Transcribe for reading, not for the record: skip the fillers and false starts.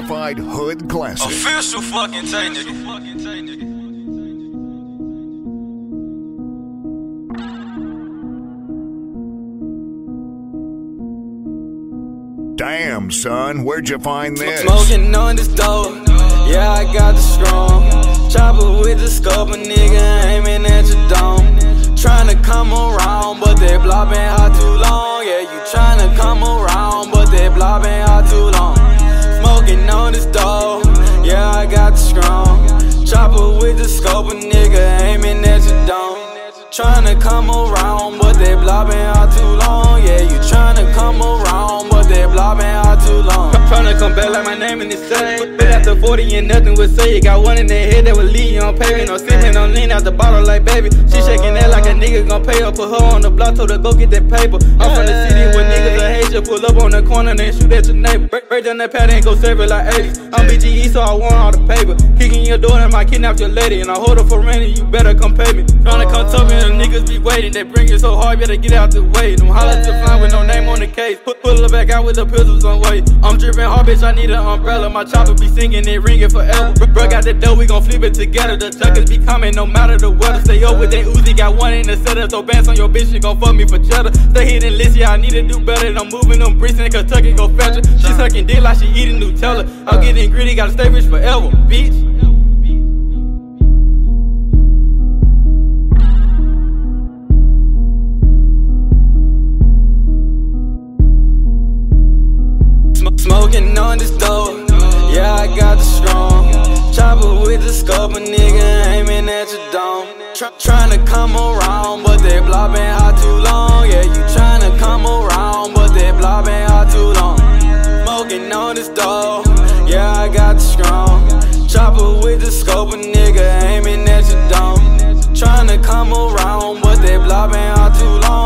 certified hood classic. Official fucking Tay nigga. Damn, son, where'd you find this? Smoking on this dope, yeah, I got the strong. Chopper with the scope, a nigga aiming at your dome. Tryna come around, but they block been hot too long. Yeah, you tryna come around, but they block been hot too long. Smoking on this dope, yeah, I got the strong. Chopper with the scope, a nigga aiming at your dome. Tryna come around, but they block been hot too long. Yeah, you tryna come around, but they block been hot too long. Tryna come back like my name in the same. But after 40 and nothing would say. You got one in their head that would leave you on pavement. No sipping on lean out the bottle like baby. She shaking that like a nigga gon' pay her. Put her on the block, told her go get that paper. I'm from the city where niggas will hate you. Pull up on the corner and shoot at your neighbor. Break down that pad and go serve it like 80s. I'm BGE so I want all the paper. Kicking your door and might kidnap your lady. And I hold her for rent, you better come pay me. Tryna come tough and the niggas be waiting. They bring it so hard, better get out the way. Them holla to fly with no name on the case. Pull her back out with the pistols on way. I'm dripping hard, bitch, I need an umbrella. My chopper be singing it, ringing forever. Bro got the dough, we gon' flip it together. The chuckers be coming no matter the weather. Stay up with that Uzi, got one in the setup. Throw bands on your bitch, she gon' fuck me for cheddar. Stay hit and list, yeah, I need to do better. I'm moving them bricks in Kentucky, go fetch her. She sucking dick like she eating Nutella. I'm getting greedy, gotta stay rich forever, bitch. Smoking on this dope, yeah, I got the strong. Chopper with the scope, a nigga aiming at your dome. Tryna come around, but they block been hot too long. Yeah, you tryna come around, but they block been hot too long. Smoking on this dope, yeah, I got the strong. Chopper with the scope, a nigga aiming at your dome. Tryna come around, but they block been hot too long.